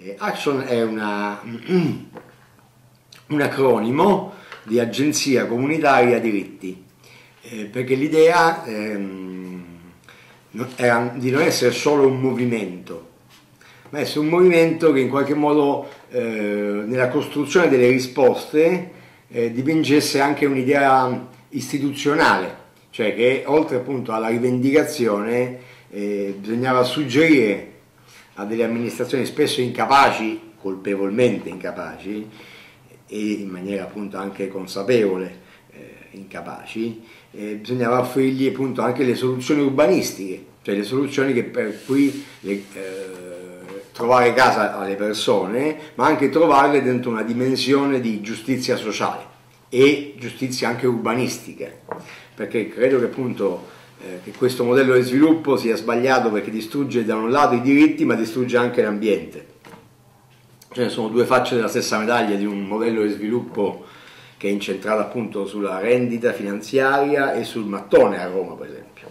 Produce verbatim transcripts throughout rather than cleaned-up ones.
Eh, Action è una, un acronimo di Agenzia Comunitaria Diritti, eh, perché l'idea ehm, era di non essere solo un movimento, ma essere un movimento che in qualche modo eh, nella costruzione delle risposte eh, dipingesse anche un'idea istituzionale, cioè che oltre appunto alla rivendicazione eh, bisognava suggerire a delle amministrazioni spesso incapaci, colpevolmente incapaci, e in maniera appunto anche consapevole eh, incapaci, eh, bisognava offrirgli appunto anche le soluzioni urbanistiche, cioè le soluzioni che per cui le, eh, trovare casa alle persone, ma anche trovarle dentro una dimensione di giustizia sociale e giustizia anche urbanistica, perché credo che appunto eh, che questo modello di sviluppo sia sbagliato perché distrugge da un lato i diritti ma distrugge anche l'ambiente. Cioè sono due facce della stessa medaglia di un modello di sviluppo che è incentrato appunto sulla rendita finanziaria e sul mattone a Roma, per esempio.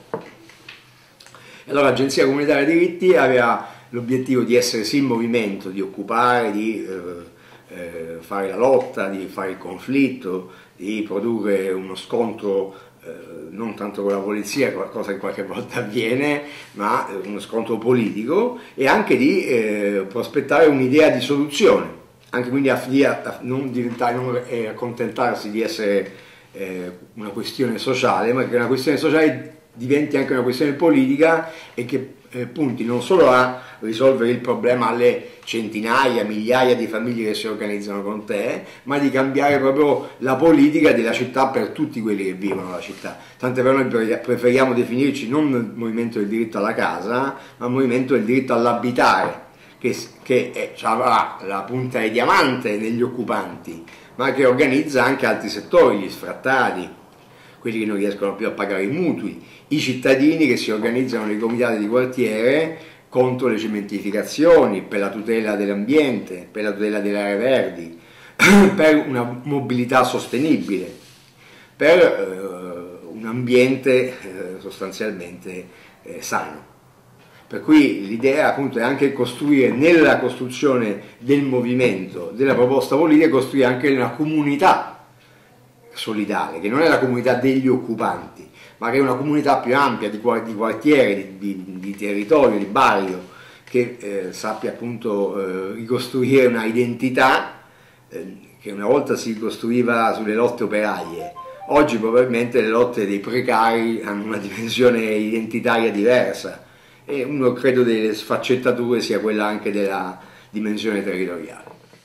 E allora l'Agenzia Comunitaria Diritti aveva l'obiettivo di essere sì in movimento, di occupare, di eh, eh, fare la lotta, di fare il conflitto, di produrre uno scontro eh, non tanto con la polizia, cosa che qualche volta avviene, ma uno scontro politico, e anche di eh, prospettare un'idea di soluzione, anche quindi a, a, a non, diventare, non eh, accontentarsi di essere eh, una questione sociale, ma che una questione sociale diventi anche una questione politica e che eh, punti non solo a risolvere il problema alle centinaia, migliaia di famiglie che si organizzano con te, ma di cambiare proprio la politica della città per tutti quelli che vivono la città. Tant'è vero noi preferiamo definirci non il movimento del diritto alla casa, ma il movimento del diritto all'abitare, che, che è, avrà la punta di diamante negli occupanti, ma che organizza anche altri settori, gli sfrattati, quelli che non riescono più a pagare i mutui, i cittadini che si organizzano nei comitati di quartiere contro le cementificazioni, per la tutela dell'ambiente, per la tutela delle aree verdi, per una mobilità sostenibile, per eh, un ambiente eh, sostanzialmente eh, sano. Per cui l'idea appunto è anche costruire nella costruzione del movimento, della proposta politica, costruire anche una comunità solidale, che non è la comunità degli occupanti, ma che è una comunità più ampia di, di quartiere, di, di, di territorio, di barrio, che eh, sappia appunto eh, ricostruire una identità eh, che una volta si ricostruiva sulle lotte operaie. Oggi probabilmente le lotte dei precari hanno una dimensione identitaria diversa e uno credo delle sfaccettature sia quella anche della dimensione territoriale.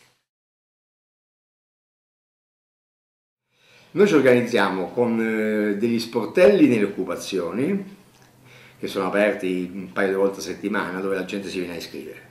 Noi ci organizziamo con eh, degli sportelli nelle occupazioni, che sono aperti un paio di volte a settimana, dove la gente si viene a iscrivere,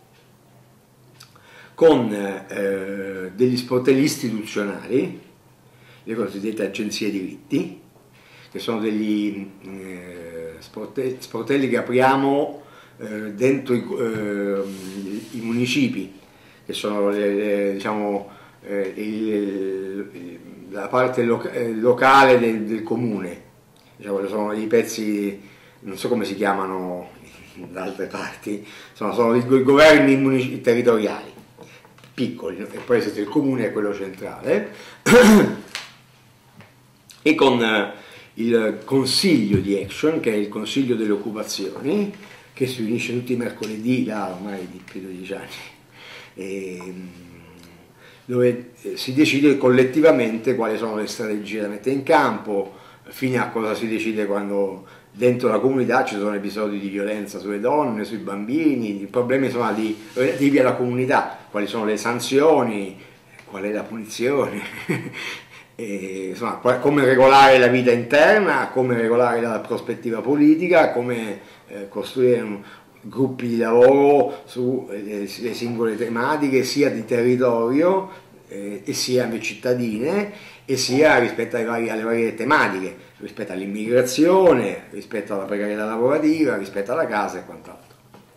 con eh, degli sportelli istituzionali, le cosiddette agenzie diritti, che sono degli eh, sportelli, sportelli che apriamo eh, dentro i, eh, i municipi, che sono le, le, diciamo, eh, il, il, la parte loca locale del, del comune, diciamo, sono i pezzi, non so come si chiamano da altre parti, sono, sono i governi territoriali piccoli, e poi esiste il comune e quello centrale, e con eh, il consiglio di Action, che è il consiglio delle occupazioni, che si riunisce tutti i mercoledì, là ormai di più di dieci anni, e, dove si decide collettivamente quali sono le strategie da mettere in campo, fino a cosa si decide quando dentro la comunità ci sono episodi di violenza sulle donne, sui bambini, i problemi sono di, relativi alla comunità, quali sono le sanzioni, qual è la punizione, e, insomma, come regolare la vita interna, come regolare la prospettiva politica, come eh, costruire un, gruppi di lavoro sulle eh, singole tematiche sia di territorio eh, e sia cittadine e sia rispetto ai vari, alle varie tematiche, rispetto all'immigrazione, rispetto alla precarietà lavorativa, rispetto alla casa e quant'altro.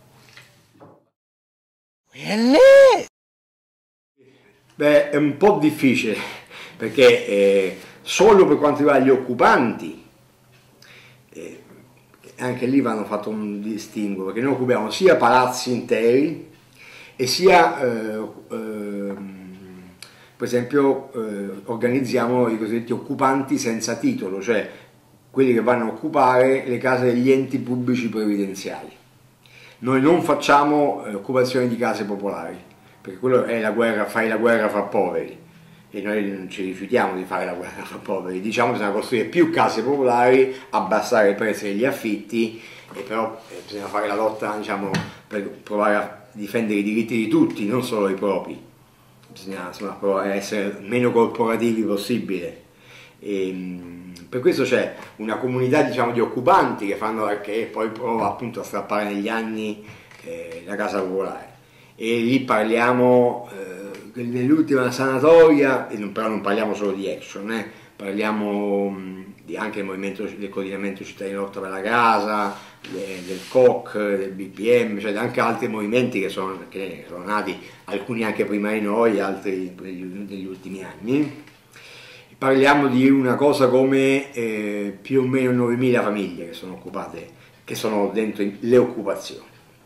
Beh, è un po' difficile perché eh, solo per quanto riguarda gli occupanti eh, anche lì vanno fatto un distinguo, perché noi occupiamo sia palazzi interi e sia eh, eh, per esempio eh, organizziamo i cosiddetti occupanti senza titolo, cioè quelli che vanno a occupare le case degli enti pubblici previdenziali. Noi non facciamo eh, occupazioni di case popolari, perché quello è la guerra, fai la guerra fra poveri, e noi non ci rifiutiamo di fare la guerra fra poveri. Diciamo che bisogna costruire più case popolari, abbassare i prezzi degli affitti, e però eh, bisogna fare la lotta, diciamo, per provare a difendere i diritti di tutti, non solo i propri. Bisogna insomma, provare a essere meno corporativi possibile. E, per questo c'è una comunità, diciamo, di occupanti che, fanno, che poi prova appunto a strappare negli anni eh, la casa popolare, e lì parliamo eh, nell'ultima sanatoria, e non, però non parliamo solo di Action, eh, parliamo mh, di anche del movimento del coordinamento cittadino lotta per la casa, de, del C O C, del B P M, cioè anche altri movimenti che sono, che sono nati, alcuni anche prima di noi, altri negli, negli ultimi anni. Parliamo di una cosa come eh, più o meno novemila famiglie che sono occupate, che sono dentro le occupazioni.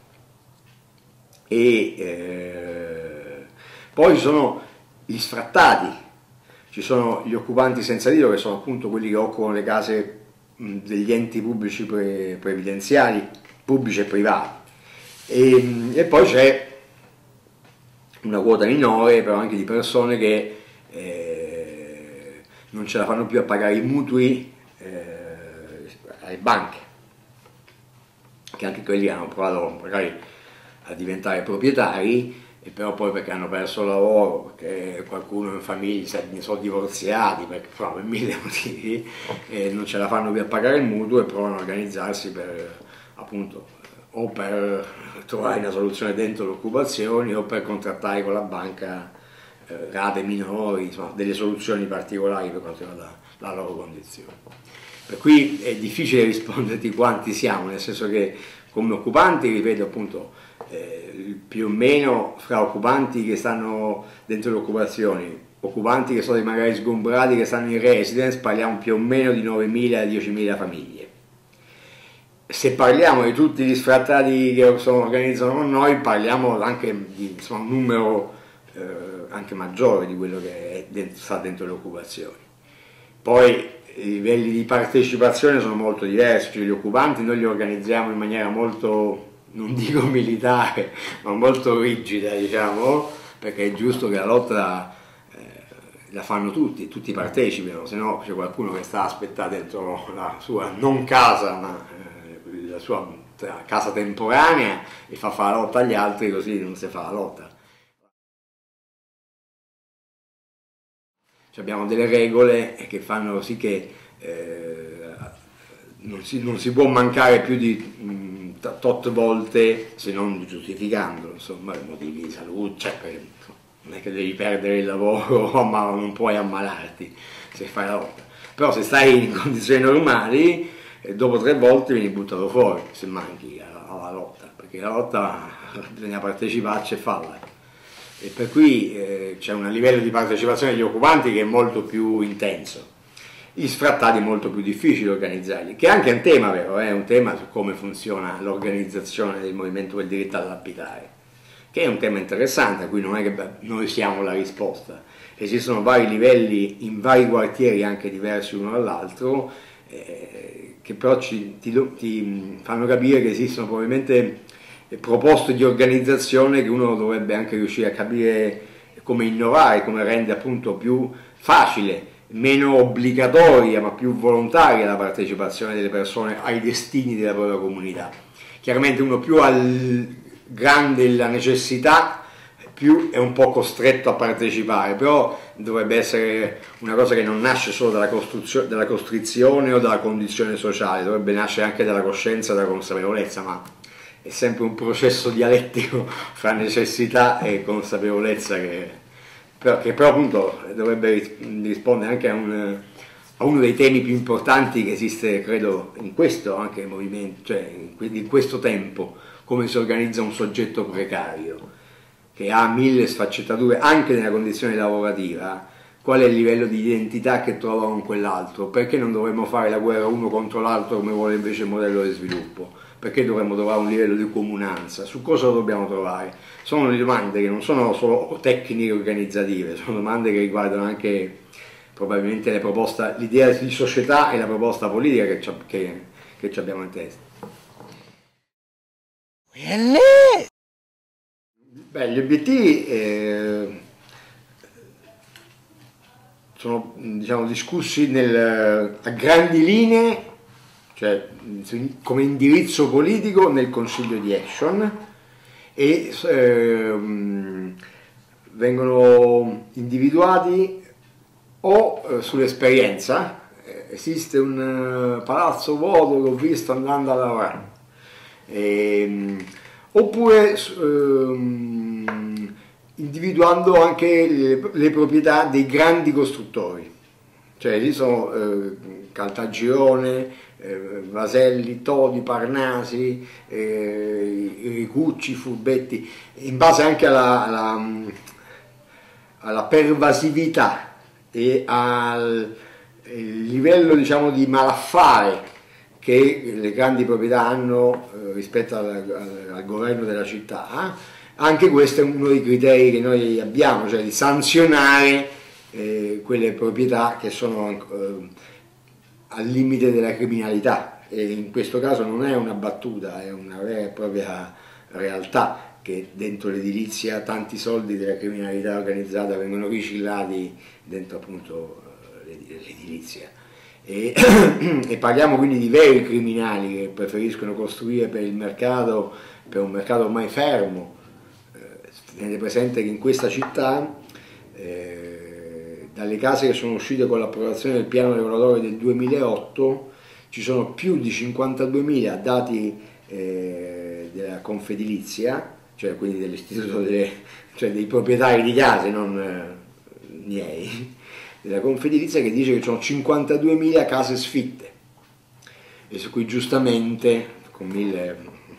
E eh, poi ci sono gli sfrattati, ci sono gli occupanti senza titolo, che sono appunto quelli che occupano le case mh, degli enti pubblici pre previdenziali, pubblici e privati. E, e poi c'è una quota minore però anche di persone che eh, non ce la fanno più a pagare i mutui eh, alle banche, che anche quelli hanno provato magari a diventare proprietari, e però poi perché hanno perso il lavoro, perché qualcuno in famiglia ne sono divorziati, perché però, per mille motivi, e non ce la fanno più a pagare il mutuo, e provano a organizzarsi per, appunto, o per trovare una soluzione dentro le occupazioni, o per contrattare con la banca eh, rate minori, insomma, delle soluzioni particolari per quanto riguarda la loro condizione. Per cui è difficile risponderti quanti siamo, nel senso che come occupanti, ripeto appunto, eh, più o meno fra occupanti che stanno dentro le occupazioni, occupanti che sono magari sgombrati, che stanno in residence, parliamo più o meno di novemila a diecimila famiglie. Se parliamo di tutti gli sfrattati che sono, organizzano con noi, parliamo anche di insomma, un numero eh, anche maggiore di quello che è dentro, sta dentro le occupazioni. Poi i livelli di partecipazione sono molto diversi, cioè gli occupanti noi li organizziamo in maniera molto, non dico militare, ma molto rigida, diciamo, perché è giusto che la lotta eh, la fanno tutti, tutti partecipino, se no c'è qualcuno che sta a aspettare dentro la sua non casa, ma eh, la sua casa temporanea, e fa fare la lotta agli altri, così non si fa la lotta. Abbiamo delle regole che fanno sì che eh, non, si, non si può mancare più di mh, tot volte, se non giustificandolo, insomma, per motivi di salute, cioè, per, non è che devi perdere il lavoro, ma non puoi ammalarti se fai la lotta. Però se stai in condizioni normali, eh, dopo tre volte vieni buttato fuori se manchi alla, alla lotta, perché la lotta bisogna parteciparci e farla. E per cui eh, c'è un livello di partecipazione degli occupanti che è molto più intenso. Gli sfrattati è molto più difficile organizzarli, che è anche un tema vero, è eh? un tema su come funziona l'organizzazione del movimento del diritto all'abitare, che è un tema interessante, a cui non è che noi siamo la risposta. Esistono vari livelli in vari quartieri anche diversi uno dall'altro, eh, che però ci, ti, ti fanno capire che esistono probabilmente proposte di organizzazione che uno dovrebbe anche riuscire a capire come innovare, come rendere appunto più facile, meno obbligatoria ma più volontaria la partecipazione delle persone ai destini della propria comunità. Chiaramente uno più ha grande la necessità, più è un po' costretto a partecipare, però dovrebbe essere una cosa che non nasce solo dalla, dalla costrizione o dalla condizione sociale, dovrebbe nascere anche dalla coscienza e dalla consapevolezza, ma è sempre un processo dialettico fra necessità e consapevolezza che però, che però appunto dovrebbe rispondere anche a, un, a uno dei temi più importanti che esiste, credo, in questo anche movimento, cioè in questo tempo, come si organizza un soggetto precario che ha mille sfaccettature anche nella condizione lavorativa, qual è il livello di identità che trovano in quell'altro, perché non dovremmo fare la guerra uno contro l'altro come vuole invece il modello di sviluppo, perché dovremmo trovare un livello di comunanza, su cosa lo dobbiamo trovare? Sono le domande che non sono solo tecniche organizzative, sono domande che riguardano anche probabilmente le proposte, l'idea di società e la proposta politica che, che, che ci abbiamo in testa. Beh, gli obiettivi eh, sono, diciamo, discussi nel, a grandi linee, cioè come indirizzo politico nel Consiglio di Action, e eh, vengono individuati o eh, sull'esperienza. Esiste un uh, palazzo vuoto che ho visto andando a lavorare, e, oppure um, individuando anche le, le proprietà dei grandi costruttori, cioè lì sono eh, Caltagirone, eh, Vaselli, Todi, Parnasi, eh, Ricucci, Furbetti, in base anche alla, alla, alla pervasività e al livello, diciamo, di malaffare che le grandi proprietà hanno eh, rispetto al, al, al governo della città. Anche questo è uno dei criteri che noi abbiamo, cioè di sanzionare eh, quelle proprietà che sono eh, al limite della criminalità, e in questo caso non è una battuta, è una vera e propria realtà che dentro l'edilizia tanti soldi della criminalità organizzata vengono riciclati dentro appunto l'edilizia, e, e parliamo quindi di veri criminali che preferiscono costruire per il mercato, per un mercato ormai fermo. Eh, tenete presente che in questa città eh, dalle case che sono uscite con l'approvazione del piano regolatorio del duemilaotto ci sono più di cinquantaduemila dati eh, della Confedilizia, cioè quindi dell'istituto delle, cioè dei proprietari di case, non eh, miei, della Confedilizia, che dice che ci sono cinquantaduemila case sfitte e su cui giustamente, con mille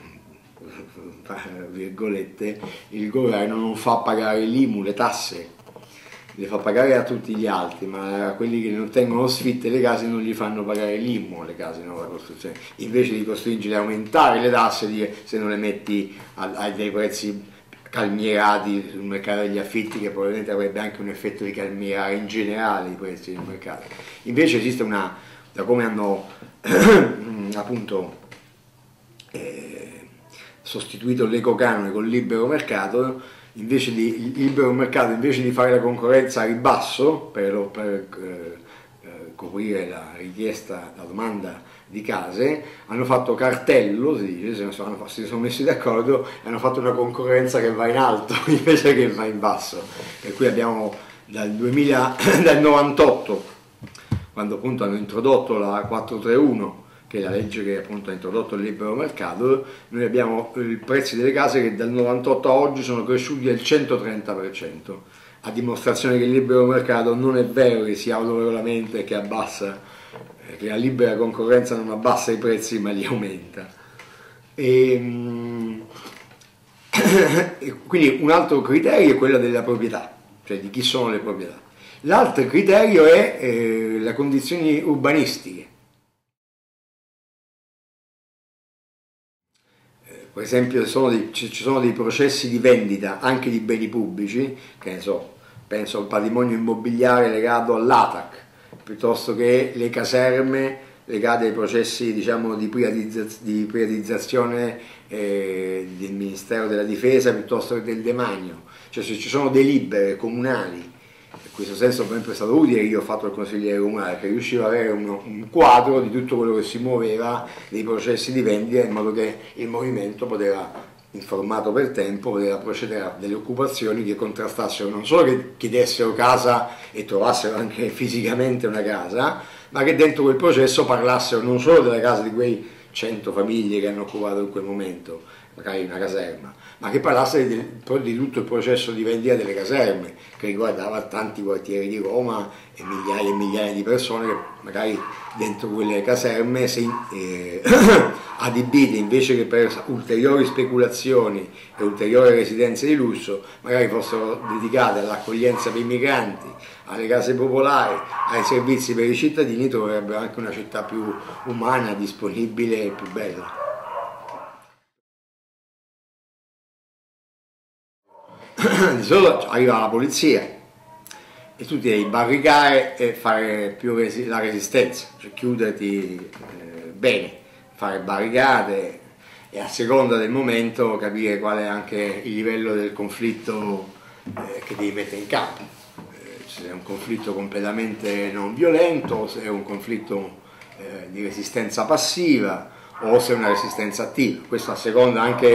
virgolette, il governo non fa pagare l'I M U, le tasse, le fa pagare a tutti gli altri, ma a quelli che non tengono sfitte le case non gli fanno pagare l'I M U, le case di nuova costruzione, invece di costringerli a aumentare le tasse, dire se non le metti a, a dei prezzi calmierati sul mercato degli affitti, che probabilmente avrebbe anche un effetto di calmierare in generale i prezzi del mercato. Invece esiste una, da come hanno appunto eh, sostituito l'ecocanone col libero mercato, invece di, il libero mercato invece di fare la concorrenza a ribasso per, per eh, coprire la richiesta, la domanda di case, hanno fatto cartello, si dice, se sono, si sono messi d'accordo e hanno fatto una concorrenza che va in alto invece che va in basso. Per cui abbiamo dal, duemila, dal novantotto, quando appunto hanno introdotto la quattrocentotrentuno, che è la legge che appunto ha introdotto il libero mercato, noi abbiamo i prezzi delle case che dal novantotto a oggi sono cresciuti del centotrenta per cento, a dimostrazione che il libero mercato non è vero che si autoregolamenta e che abbassa, che la libera concorrenza non abbassa i prezzi ma li aumenta. E, e quindi un altro criterio è quello della proprietà, cioè di chi sono le proprietà. L'altro criterio è eh, le condizioni urbanistiche. Eh, per esempio sono dei, ci sono dei processi di vendita anche di beni pubblici, che ne so, penso al patrimonio immobiliare legato all'A T A C, piuttosto che le caserme legate ai processi, diciamo, di, privatizz di privatizzazione eh, del Ministero della Difesa piuttosto che del demanio. Cioè se ci sono delibere comunali, in questo senso per esempio è stato utile che io ho fatto il consigliere comunale, che riusciva ad avere uno, un quadro di tutto quello che si muoveva dei processi di vendita, in modo che il movimento poteva, informato per tempo, poteva procedere a delle occupazioni che contrastassero, non solo che chiedessero casa e trovassero anche fisicamente una casa, ma che dentro quel processo parlassero non solo della casa di quei cento famiglie che hanno occupato in quel momento, magari una caserma, ma che parlasse di, di tutto il processo di vendita delle caserme, che riguardava tanti quartieri di Roma e migliaia e migliaia di persone che magari dentro quelle caserme si, eh, adibite invece che per ulteriori speculazioni e ulteriori residenze di lusso, magari fossero dedicate all'accoglienza per i migranti, alle case popolari, ai servizi per i cittadini, troverebbero anche una città più umana, disponibile e più bella. Di solito arriva la polizia e tu ti devi barricare e fare più resi- la resistenza, cioè chiuderti eh, bene, fare barricate e a seconda del momento capire qual è anche il livello del conflitto eh, che devi mettere in campo. Eh, se è un conflitto completamente non violento, se è un conflitto eh, di resistenza passiva o se è una resistenza attiva. Questo a seconda anche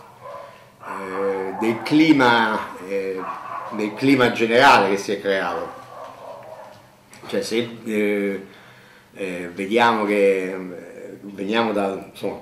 eh, del clima, eh, del clima generale che si è creato. Cioè se eh, eh, vediamo che eh, veniamo da insomma,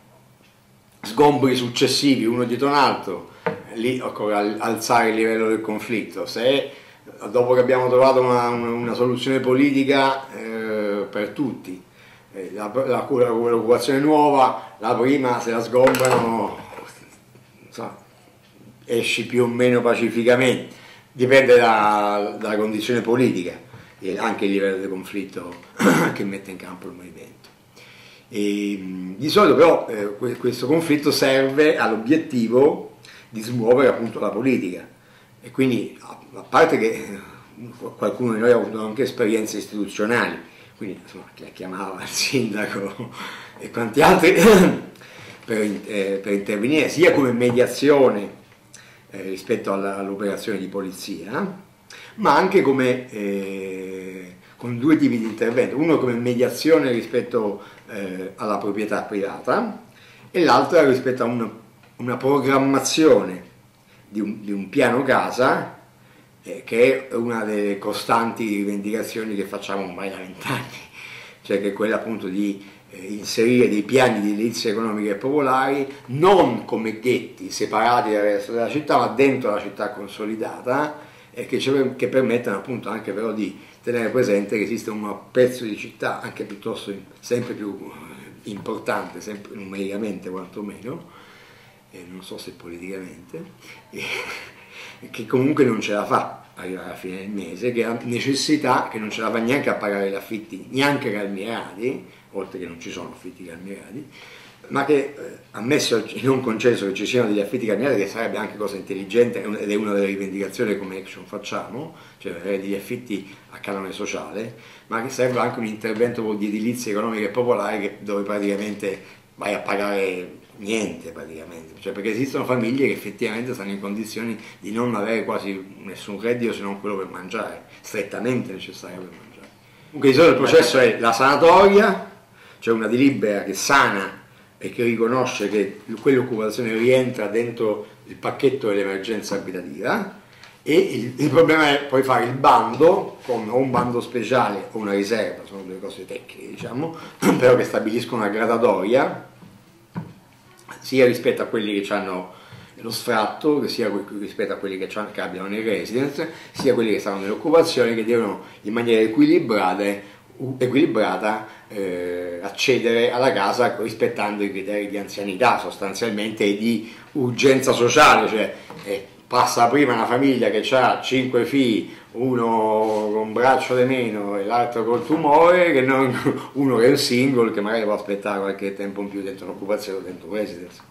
sgombri successivi uno dietro un altro, lì occorre alzare il livello del conflitto. Se dopo che abbiamo trovato una, una, una soluzione politica eh, per tutti, eh, la, la, l'occupazione nuova, la prima se la sgombrano, insomma, esci più o meno pacificamente, dipende da, dalla condizione politica e anche il livello del conflitto che mette in campo il movimento. E, di solito però eh, questo conflitto serve all'obiettivo di smuovere appunto la politica e quindi a, a parte che eh, qualcuno di noi ha avuto anche esperienze istituzionali, quindi insomma chi la chiamava il sindaco e quanti altri per, eh, per intervenire sia come mediazione eh, rispetto alla, all'operazione di polizia, ma anche come eh, con due tipi di intervento, uno come mediazione rispetto eh, alla proprietà privata e l'altro rispetto a una, una programmazione di un, di un piano casa eh, che è una delle costanti rivendicazioni che facciamo ormai da vent'anni, cioè che è quella appunto di eh, inserire dei piani di edilizia economica e popolari non come ghetti separati dal resto della città, ma dentro la città consolidata, e che, che permettono appunto anche però di tenere presente che esiste un pezzo di città anche piuttosto sempre più importante, sempre numericamente quantomeno, e non so se politicamente, e, che comunque non ce la fa arrivare alla fine del mese, che ha necessità, che non ce la fa neanche a pagare gli affitti, neanche calmierati, oltre che non ci sono affitti calmierati, ma che eh, ammesso e non concesso che ci siano degli affitti calmierati, che sarebbe anche cosa intelligente ed è una delle rivendicazioni che come Action facciamo, cioè avere degli affitti a canone sociale, ma che serve anche un intervento di edilizia economica e popolare che, dove praticamente vai a pagare niente praticamente, cioè perché esistono famiglie che effettivamente stanno in condizioni di non avere quasi nessun reddito se non quello per mangiare, strettamente necessario per mangiare. Comunque di solito il processo è la sanatoria, cioè una delibera che sana e che riconosce che quell'occupazione rientra dentro il pacchetto dell'emergenza abitativa, e il, il problema è poi fare il bando con o un bando speciale o una riserva, sono due cose tecniche diciamo, però che stabiliscono una gradatoria sia rispetto a quelli che hanno lo sfratto, sia rispetto a quelli che, che abitano nei residence, sia quelli che stanno nell'occupazione, che devono in maniera equilibrata equilibrata eh, accedere alla casa rispettando i criteri di anzianità sostanzialmente e di urgenza sociale, cioè eh, passa prima una famiglia che ha cinque figli, uno con un braccio di meno e l'altro col tumore, che non uno che è un single che magari può aspettare qualche tempo in più dentro un'occupazione o dentro un residence.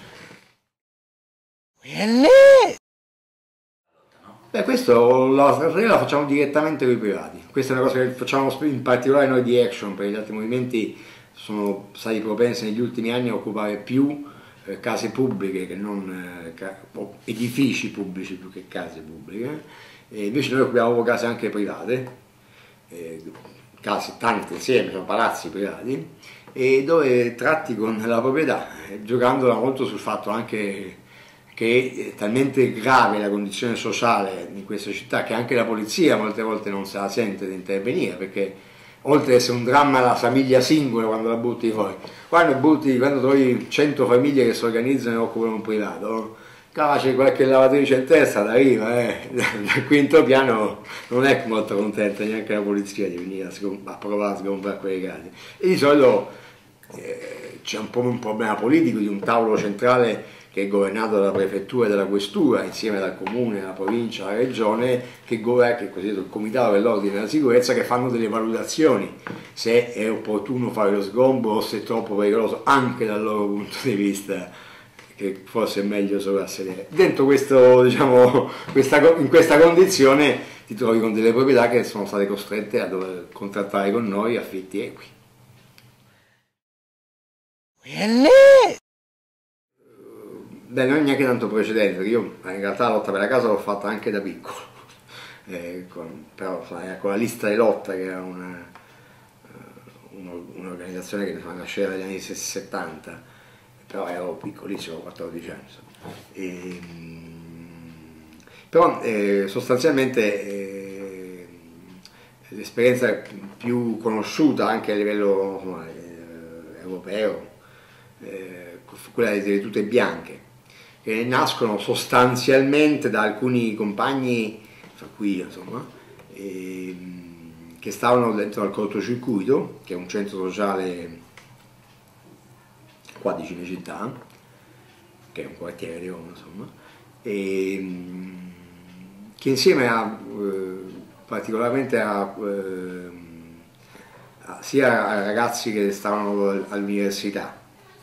Beh, questo la, la facciamo direttamente con i privati, questa è una cosa che facciamo in particolare noi di Action, perché gli altri movimenti sono stati propensi negli ultimi anni a occupare più eh, case pubbliche che non eh, ca, edifici pubblici più che case pubbliche, e invece noi occupiamo case anche private, eh, case tante insieme, sono palazzi privati, e dove tratti con la proprietà, eh, giocandola molto sul fatto anche che è talmente grave la condizione sociale in queste città che anche la polizia molte volte non se la sente di intervenire, perché oltre ad essere un dramma la famiglia singola quando la butti fuori, quando butti, quando trovi cento famiglie che si organizzano e occupano un privato, c'è qualche lavatrice in testa, arriva, eh. Dal quinto piano non è molto contenta neanche la polizia di venire a, a provare a sgombrare quelle case, e di solito eh, c'è un po' un problema politico di un tavolo centrale che è governato dalla prefettura e dalla questura, insieme al comune, alla provincia, alla regione, che governa, che è cosiddetto il comitato dell'ordine e della sicurezza, che fanno delle valutazioni se è opportuno fare lo sgombro o se è troppo pericoloso, anche dal loro punto di vista, che forse è meglio solo a sedere. Dentro questo, diciamo, questa, in questa condizione ti trovi con delle proprietà che sono state costrette a dover contrattare con noi affitti equi. Beh, non è neanche tanto precedente, perché io in realtà la lotta per la casa l'ho fatta anche da piccolo, eh, con, però sai, con la lista di lotta, che era un'organizzazione che nasceva negli anni settanta, però ero piccolissimo, quattordici anni. E, però eh, sostanzialmente eh, l'esperienza più conosciuta anche a livello insomma, eh, europeo, eh, quella delle tute bianche, che nascono sostanzialmente da alcuni compagni, fra cui io insomma, eh, che stavano dentro al cortocircuito, che è un centro sociale qua di Cinecittà, che è un quartiere di Roma, insomma, e, che insieme a, eh, particolarmente a, eh, a, sia a ragazzi che stavano all'università,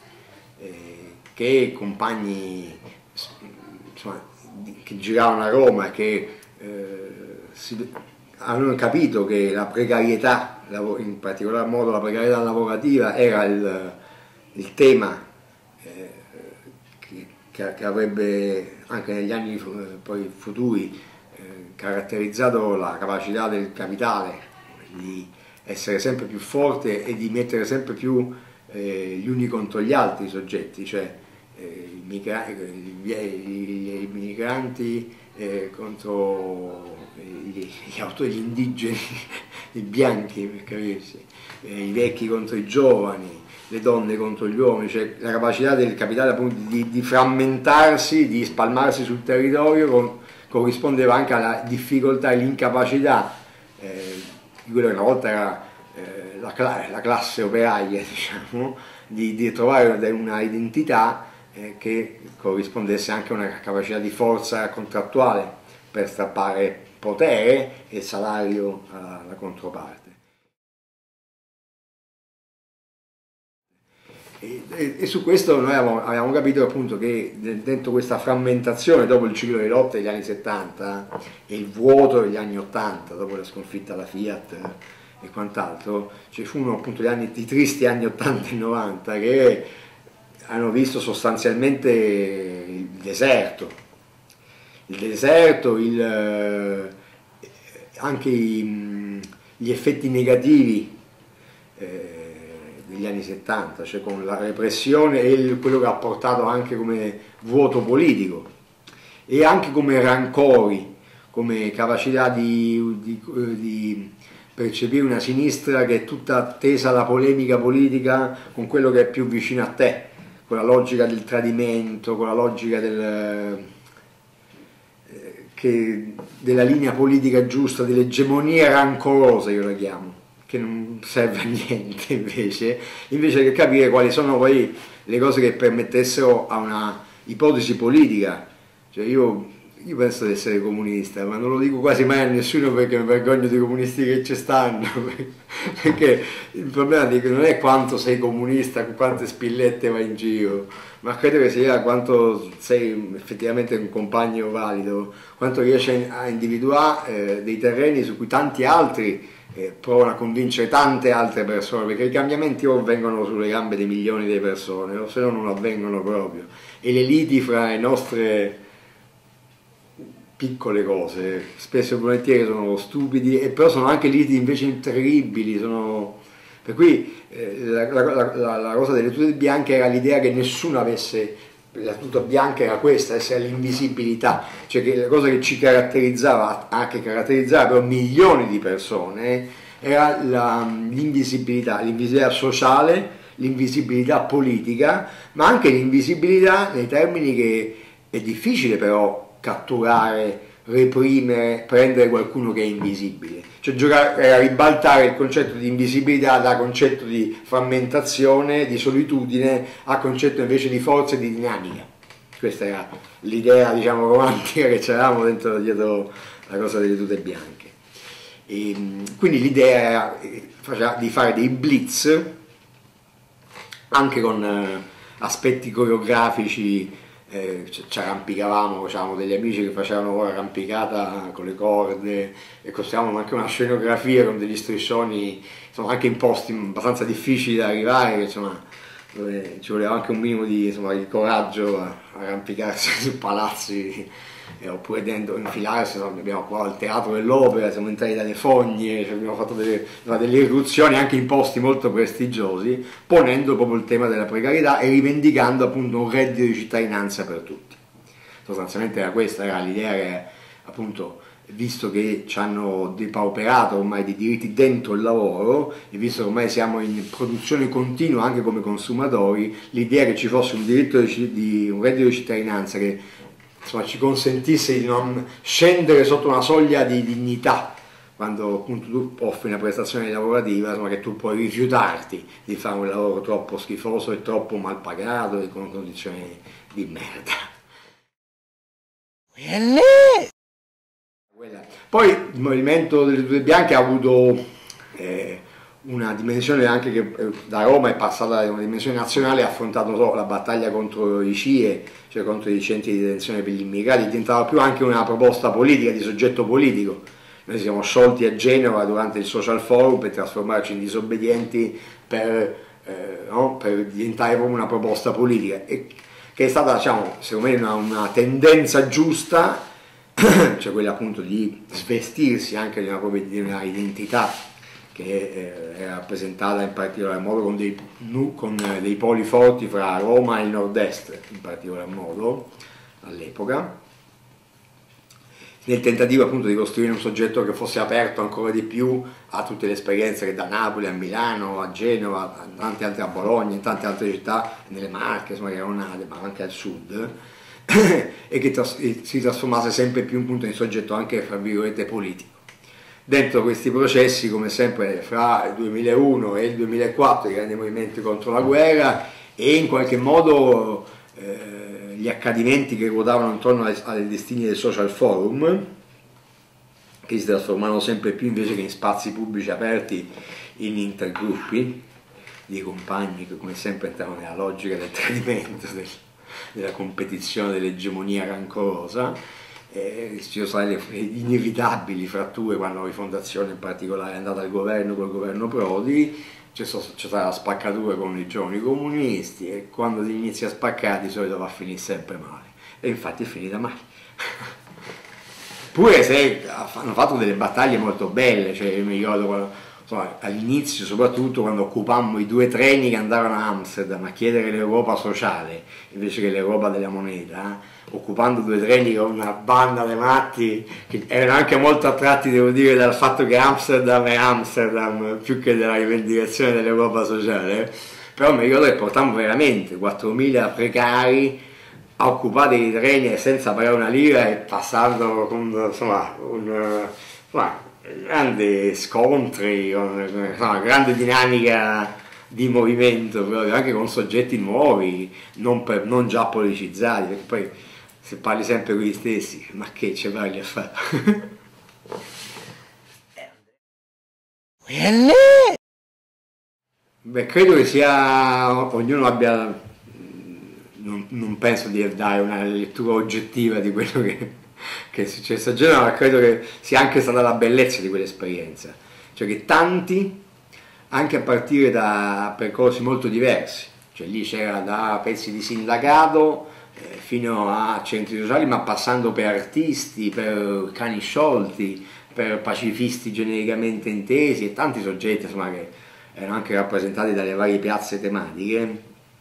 che compagni insomma, che giravano a Roma e che eh, si, hanno capito che la precarietà, in particolar modo la precarietà lavorativa, era il, il tema eh, che, che avrebbe anche negli anni poi futuri eh, caratterizzato la capacità del capitale di essere sempre più forte e di mettere sempre più eh, gli uni contro gli altri i soggetti, cioè eh, i, migra gli, gli, gli migranti eh, contro gli, gli autori, gli indigeni, i bianchi per capirsi, eh, i vecchi contro i giovani, le donne contro gli uomini, cioè la capacità del capitale appunto di, di frammentarsi, di spalmarsi sul territorio con, corrispondeva anche alla difficoltà e l'incapacità eh, di quello che una volta era eh, la, cla la classe operaia, diciamo, di, di trovare una identità eh, che corrispondesse anche a una capacità di forza contrattuale per strappare potere e salario alla controparte. E, e, e su questo noi avevamo, avevamo capito appunto che dentro questa frammentazione dopo il ciclo di lotta degli anni settanta e il vuoto degli anni ottanta, dopo la sconfitta alla Fiat e quant'altro, ci furono appunto gli anni, i tristi anni ottanta e novanta che hanno visto sostanzialmente il deserto, il deserto, il, anche i, gli effetti negativi eh, degli anni settanta, cioè con la repressione e il, quello che ha portato anche come vuoto politico e anche come rancori, come capacità di, di, di percepire una sinistra che è tutta tesa alla polemica politica con quello che è più vicino a te, con la logica del tradimento, con la logica del, eh, che, della linea politica giusta, dell'egemonia rancorosa, io la chiamo, che non serve a niente invece, invece che capire quali sono poi le cose che permettessero a una ipotesi politica. Cioè io, io penso di essere comunista, ma non lo dico quasi mai a nessuno perché mi vergogno dei comunisti che ci stanno, perché il problema non è quanto sei comunista, quante spillette vai in giro, ma credo che sia quanto sei effettivamente un compagno valido, quanto riesci a individuare eh, dei terreni su cui tanti altri Eh, provano a convincere tante altre persone, perché i cambiamenti o avvengono sulle gambe di milioni di persone o se no non avvengono proprio, e le liti fra le nostre piccole cose spesso e volentieri sono stupidi, e però sono anche liti invece terribili, sono... per cui eh, la, la, la, la cosa delle tute bianche era l'idea che nessuno avesse, la tuta bianca era questa, essere l'invisibilità, cioè che la cosa che ci caratterizzava, anche caratterizzava però milioni di persone, era l'invisibilità, l'invisibilità sociale, l'invisibilità politica, ma anche l'invisibilità nei termini che è difficile però catturare reprimere, prendere qualcuno che è invisibile, cioè giocare a ribaltare il concetto di invisibilità da concetto di frammentazione, di solitudine, a concetto invece di forza e di dinamica. Questa era l'idea, diciamo, romantica che c'eravamo dentro dietro la cosa delle tute bianche. E quindi l'idea era di fare dei blitz anche con eh, aspetti coreografici, eh, ci arrampicavamo, facevamo degli amici che facevano arrampicata con le corde e costruivamo anche una scenografia con degli striscioni, insomma, anche in posti abbastanza difficili da arrivare, insomma, dove ci voleva anche un minimo di, insomma, di coraggio a arrampicarsi su palazzi, eh, oppure dentro infilarsi. Insomma, abbiamo qua al Teatro dell'Opera, siamo entrati dalle fogne, cioè abbiamo fatto delle, delle irruzioni anche in posti molto prestigiosi, ponendo proprio il tema della precarietà e rivendicando appunto un reddito di cittadinanza per tutti. Sostanzialmente era questa, era l'idea che appunto, visto che ci hanno depauperato ormai di diritti dentro il lavoro e visto che ormai siamo in produzione continua anche come consumatori, l'idea che ci fosse un diritto di, di un reddito di cittadinanza che, insomma, ci consentisse di non scendere sotto una soglia di dignità quando appunto tu offri una prestazione lavorativa, insomma, che tu puoi rifiutarti di fare un lavoro troppo schifoso e troppo mal pagato e con condizioni di merda. Poi il movimento delle tute bianche ha avuto eh, una dimensione anche che eh, da Roma è passata da una dimensione nazionale, ha affrontato so, la battaglia contro i C I E, cioè contro i centri di detenzione per gli immigrati, diventava più anche una proposta politica, di soggetto politico. Noi siamo sciolti a Genova durante il Social Forum per trasformarci in disobbedienti, per, eh, no? per diventare proprio una proposta politica, e che è stata, diciamo, secondo me una, una tendenza giusta, cioè quella appunto di svestirsi anche di una propria di una identità che eh, è rappresentata in particolar modo con dei, con dei poli forti fra Roma e il nord-est, in particolar modo all'epoca, nel tentativo appunto di costruire un soggetto che fosse aperto ancora di più a tutte le esperienze che da Napoli a Milano, a Genova, a tante altre, a Bologna, in tante altre città, nelle Marche, insomma, che erano nate, ma anche al sud, e che tras si trasformasse sempre più in punto di soggetto anche, fra virgolette, politico. Dentro questi processi, come sempre, fra il duemilauno e il duemilaquattro, i grandi movimenti contro la guerra e in qualche modo eh, gli accadimenti che ruotavano intorno ai, ai destini del Social Forum, che si trasformavano sempre più, invece che in spazi pubblici aperti, in intergruppi di compagni che come sempre entravano nella logica del tradimento, del, della competizione, dell'egemonia rancorosa. Eh, ci sono state le inevitabili fratture quando la rifondazione in particolare è andata al governo col governo Prodi, c'è stata la spaccatura con i giovani comunisti, e quando ti inizi a spaccare di solito va a finire sempre male, e infatti è finita male. Pure se hanno fatto delle battaglie molto belle, cioè io mi ricordo quando, insomma, all'inizio, soprattutto quando occupammo i due treni che andavano a Amsterdam a chiedere l'Europa sociale invece che l'Europa della moneta, occupando due treni con una banda di matti che erano anche molto attratti, devo dire, dal fatto che Amsterdam è Amsterdam più che della rivendicazione dell'Europa sociale. Però mi ricordo che portammo veramente quattromila precari a occupare i treni senza pagare una lira e passando con, insomma, un, insomma, grandi scontri, con, insomma, grande dinamica di movimento, proprio, anche con soggetti nuovi, non, per, non già politicizzati, perché poi se parli sempre con gli stessi, ma che ce vai a fare? Beh, credo che sia, ognuno abbia, non, non penso di dare una lettura oggettiva di quello che, che è successo a Genova, ma credo che sia anche stata la bellezza di quell'esperienza, cioè che tanti, anche a partire da percorsi molto diversi, cioè lì c'era da pezzi di sindacato eh, fino a centri sociali, ma passando per artisti, per cani sciolti, per pacifisti genericamente intesi e tanti soggetti, insomma, che erano anche rappresentati dalle varie piazze tematiche,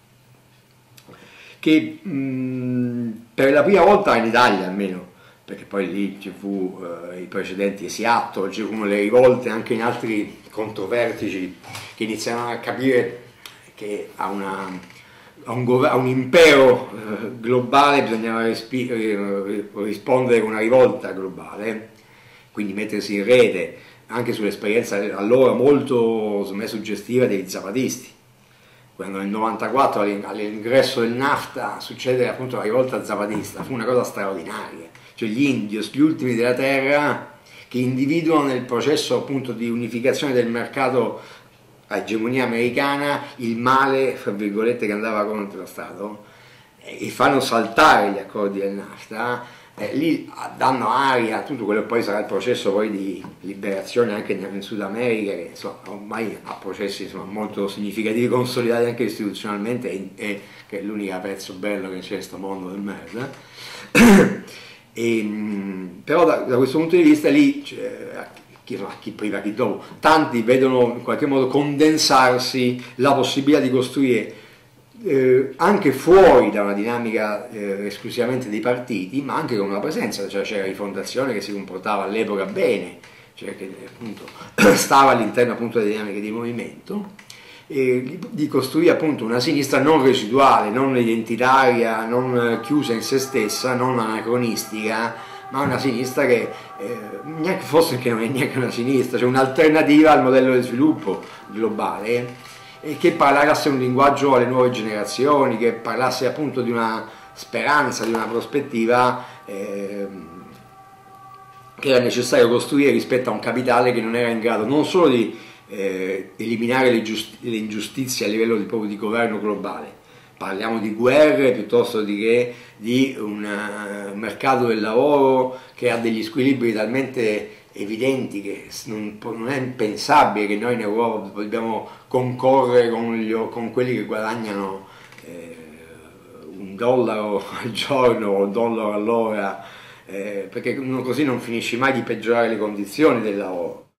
che mh, per la prima volta in Italia almeno, perché poi lì ci fu eh, i precedenti Seattle, ci furono le rivolte anche in altri controvertici che iniziarono a capire che a, una, a, un, a un impero eh, globale bisognava rispondere con una rivolta globale, quindi mettersi in rete anche sull'esperienza allora molto suggestiva degli zapatisti. Quando nel novantaquattro all'ingresso del NAFTA succede appunto la rivolta zapatista, fu una cosa straordinaria, cioè gli indios, gli ultimi della terra, che individuano nel processo appunto di unificazione del mercato a egemonia americana il male, fra virgolette, che andava contro lo Stato, e fanno saltare gli accordi del NAFTA. Eh, lì danno aria a tutto quello che poi sarà il processo poi di liberazione anche in Sud America, che insomma, ormai ha processi insomma, molto significativi, consolidati anche istituzionalmente, e, e che è l'unico pezzo bello che c'è in questo mondo del merda. E, però da, da questo punto di vista lì, cioè, chi, insomma, chi prima, chi dopo, tanti vedono in qualche modo condensarsi la possibilità di costruire Eh, anche fuori da una dinamica eh, esclusivamente dei partiti, ma anche con una presenza, cioè c'era Rifondazione che si comportava all'epoca bene, cioè che appunto stava all'interno appunto delle dinamiche di movimento, e di, di costruire appunto una sinistra non residuale, non identitaria, non chiusa in se stessa, non anacronistica, ma una sinistra che eh, neanche, forse che non è neanche una sinistra, cioè un'alternativa al modello di sviluppo globale, e che parlasse un linguaggio alle nuove generazioni, che parlasse appunto di una speranza, di una prospettiva eh, che era necessario costruire rispetto a un capitale che non era in grado non solo di eh, eliminare le, le ingiustizie a livello di, proprio di governo globale, parliamo di guerre piuttosto di che di un uh, mercato del lavoro che ha degli squilibri talmente evidenti che non, non è impensabile che noi in Europa dobbiamo concorrere con, gli, con quelli che guadagnano eh, un dollaro al giorno o un dollaro all'ora, eh, perché così non finisci mai di peggiorare le condizioni del lavoro.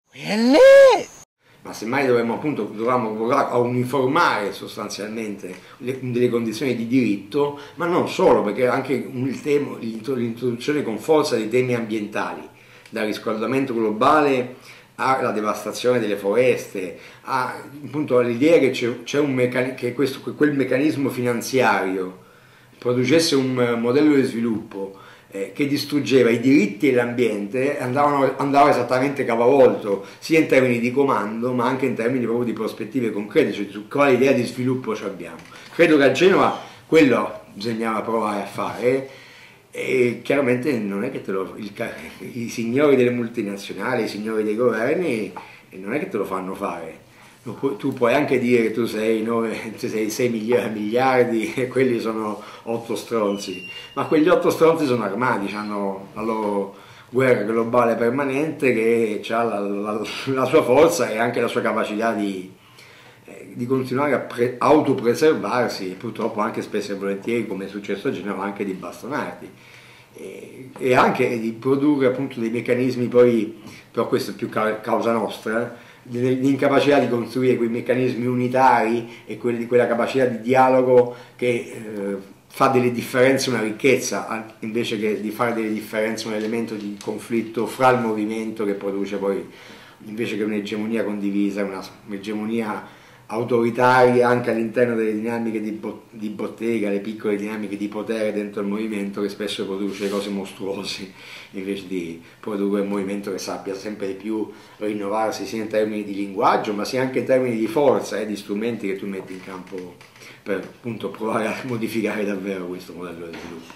Ma semmai dovremmo appunto dovremmo a uniformare sostanzialmente le, delle condizioni di diritto, ma non solo, perché anche il tema, l'introduzione con forza di temi ambientali, dal riscaldamento globale alla devastazione delle foreste, all'idea che c'è un meccanismo, che, questo, che quel meccanismo finanziario producesse un modello di sviluppo eh, che distruggeva i diritti e l'ambiente, andavano, andava esattamente capovolto, sia in termini di comando, ma anche in termini proprio di prospettive concrete, cioè su quale idea di sviluppo ci abbiamo. Credo che a Genova quello bisognava provare a fare. E chiaramente non è che te lo, il, i signori delle multinazionali, i signori dei governi non è che te lo fanno fare. Tu puoi anche dire che tu sei, nove, sei sei miliardi e quelli sono otto stronzi, ma quegli otto stronzi sono armati, hanno la loro guerra globale permanente che ha la, la, la sua forza e anche la sua capacità di, di continuare a pre- autopreservarsi e purtroppo anche spesso e volentieri, come è successo a Genova, anche di bastonarti e, e anche di produrre appunto dei meccanismi poi, però questo è più ca- causa nostra, di incapacità di costruire quei meccanismi unitari e quelli, quella capacità di dialogo che eh, fa delle differenze una ricchezza, invece che di fare delle differenze un elemento di conflitto fra il movimento che produce poi, invece che un'egemonia condivisa, una, un'egemonia autoritaria anche all'interno delle dinamiche di, bo- di bottega, le piccole dinamiche di potere dentro il movimento, che spesso produce cose mostruose, invece di produrre un movimento che sappia sempre di più rinnovarsi sia in termini di linguaggio ma sia anche in termini di forza e eh, di strumenti che tu metti in campo per appunto provare a modificare davvero questo modello di sviluppo.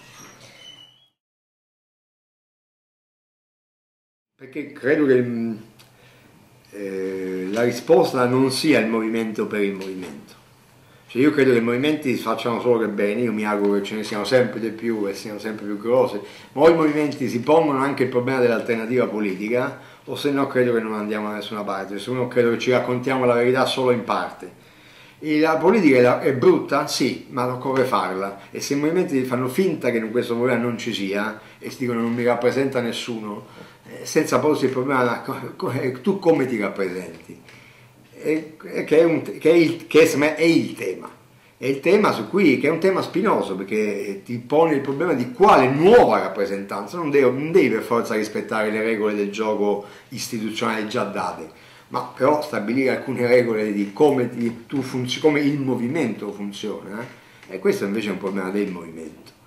Perché credo che Eh, la risposta non sia il movimento per il movimento, cioè io credo che i movimenti facciano solo che bene, io mi auguro che ce ne siano sempre di più e siano sempre più grossi, ma o i movimenti si pongono anche il problema dell'alternativa politica o se no credo che non andiamo da nessuna parte, se no credo che ci raccontiamo la verità solo in parte. E la politica è brutta? Sì, ma occorre farla, e se i movimenti fanno finta che in questo problema non ci sia e si dicono non mi rappresenta nessuno, senza porsi il problema tu come ti rappresenti, e, che, è, un, che, è, il, che è il tema, è il tema su cui, che è un tema spinoso, perché ti pone il problema di quale nuova rappresentanza, non devi, non devi per forza rispettare le regole del gioco istituzionali già date, ma però stabilire alcune regole di come, di, tu funzi, come il movimento funziona, eh? E questo invece è un problema del movimento.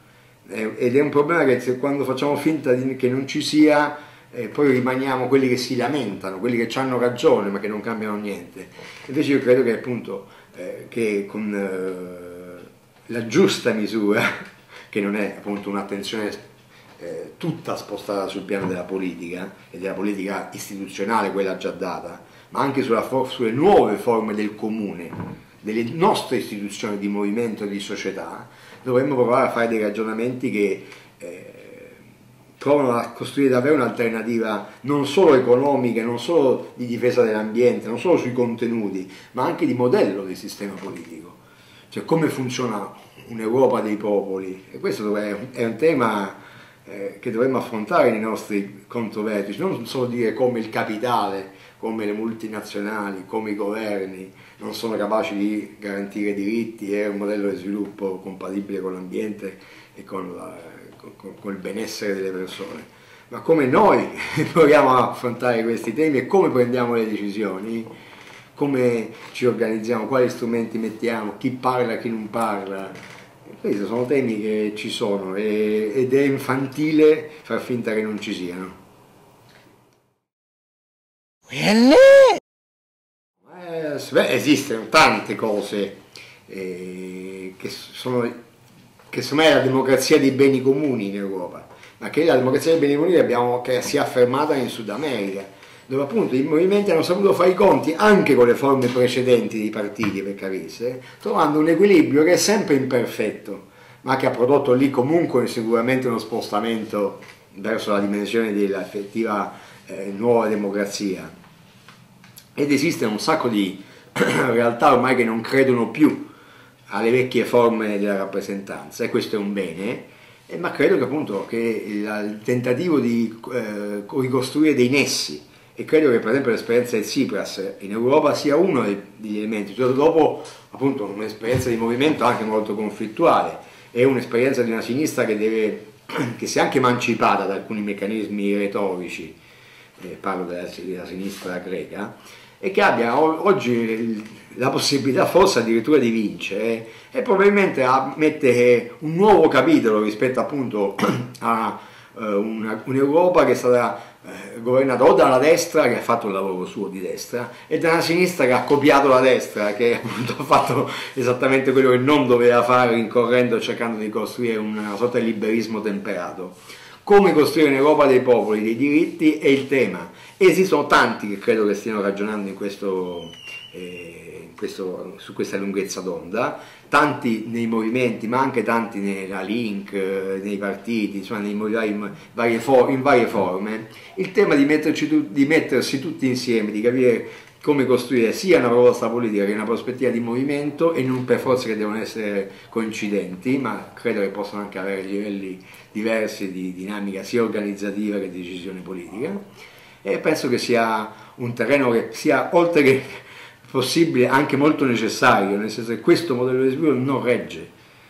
ed è un problema che se, quando facciamo finta di, che non ci sia, eh, poi rimaniamo quelli che si lamentano, quelli che hanno ragione ma che non cambiano niente. Invece io credo che appunto eh, che con eh, la giusta misura, che non è appunto un'attenzione eh, tutta spostata sul piano della politica e della politica istituzionale, quella già data, ma anche sulla for- sulle nuove forme del comune, delle nostre istituzioni di movimento e di società, dovremmo provare a fare dei ragionamenti che eh, provano a costruire davvero un'alternativa non solo economica, non solo di difesa dell'ambiente, non solo sui contenuti, ma anche di modello di sistema politico. Cioè come funziona un'Europa dei popoli. E questo è un tema eh, che dovremmo affrontare nei nostri controvertici, non solo dire come il capitale, come le multinazionali, come i governi non sono capaci di garantire diritti e un modello di sviluppo compatibile con l'ambiente e con, la, con, con il benessere delle persone, ma come noi proviamo a affrontare questi temi e come prendiamo le decisioni, come ci organizziamo, quali strumenti mettiamo, chi parla, chi non parla. Questi sono temi che ci sono e, ed è infantile far finta che non ci siano. Beh, esistono tante cose eh, che sono, che secondo me è la democrazia dei beni comuni in Europa, ma che la democrazia dei beni comuni abbiamo, che si è affermata in Sud America, dove appunto i movimenti hanno saputo fare i conti anche con le forme precedenti dei partiti, per capirsi, trovando un equilibrio che è sempre imperfetto, ma che ha prodotto lì comunque sicuramente uno spostamento verso la dimensione dell'effettiva eh, nuova democrazia. Ed esistono un sacco di realtà ormai che non credono più alle vecchie forme della rappresentanza, e questo è un bene, eh, ma credo che appunto che il, il tentativo di eh, ricostruire dei nessi, e credo che per esempio l'esperienza del Tsipras in Europa sia uno degli elementi, cioè dopo appunto un'esperienza di movimento anche molto conflittuale, è un'esperienza di una sinistra che, deve, che si è anche emancipata da alcuni meccanismi retorici, eh, parlo della, della sinistra greca, e che abbia oggi la possibilità forse addirittura di vincere e probabilmente a mettere un nuovo capitolo rispetto appunto a uh, un'Europa che è stata uh, governata o dalla destra, che ha fatto il lavoro suo di destra, e da una sinistra che ha copiato la destra, che appunto ha fatto esattamente quello che non doveva fare, rincorrendo, cercando di costruire una sorta di liberismo temperato. Come costruire un'Europa dei popoli, dei diritti è il tema. Esistono tanti che credo che stiano ragionando in questo, eh, in questo, su questa lunghezza d'onda, tanti nei movimenti, ma anche tanti nella Link, eh, nei partiti, insomma nei vari, varie for- in varie forme. Il tema di, metterci, di mettersi tutti insieme, di capire come costruire sia una proposta politica che una prospettiva di movimento, e non per forza che devono essere coincidenti, ma credo che possano anche avere livelli diversi di dinamica sia organizzativa che di decisione politica. E penso che sia un terreno che sia, oltre che possibile, anche molto necessario, nel senso che questo modello di sviluppo non regge,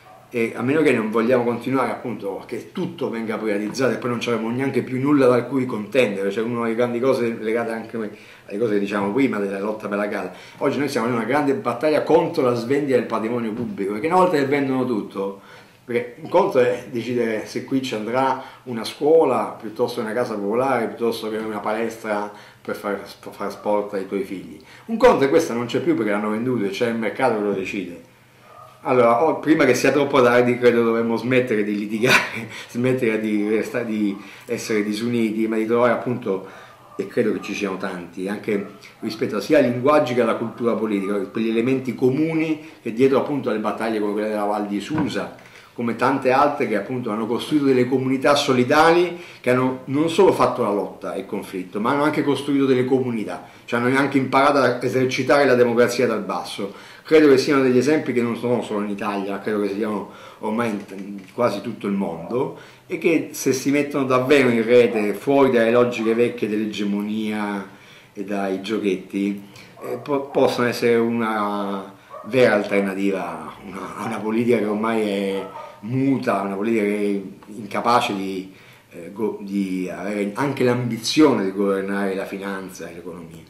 e a meno che non vogliamo continuare appunto che tutto venga privatizzato e poi non avremo neanche più nulla da cui contendere, cioè una delle grandi cose legate anche alle cose che diciamo prima della lotta per la casa. Oggi noi siamo in una grande battaglia contro la svendita del patrimonio pubblico, perché una volta che vendono tutto, perché un conto è decidere se qui ci andrà una scuola piuttosto che una casa popolare, piuttosto che una palestra per far, per far sport ai tuoi figli. Un conto è questa non c'è più perché l'hanno venduto e c'è il mercato che lo decide. Allora, oh, prima che sia troppo tardi, credo dovremmo smettere di litigare, smettere di, di essere disuniti, ma di trovare appunto, e credo che ci siano tanti, anche rispetto sia ai linguaggi che alla cultura politica, quegli elementi comuni che dietro appunto alle battaglie come quella della Val di Susa, come tante altre che appunto hanno costruito delle comunità solidali che hanno non solo fatto la lotta e il conflitto, ma hanno anche costruito delle comunità, cioè hanno anche imparato a esercitare la democrazia dal basso. Credo che siano degli esempi che non sono solo in Italia, credo che siano ormai in quasi tutto il mondo, e che se si mettono davvero in rete, fuori dalle logiche vecchie dell'egemonia e dai giochetti, eh, po- possono essere una vera alternativa, una, una politica che ormai è muta, una politica che è incapace di, eh, go- di avere anche l'ambizione di governare la finanza e l'economia.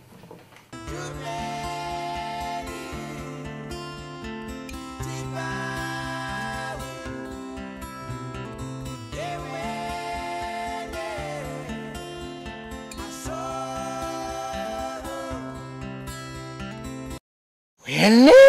E lei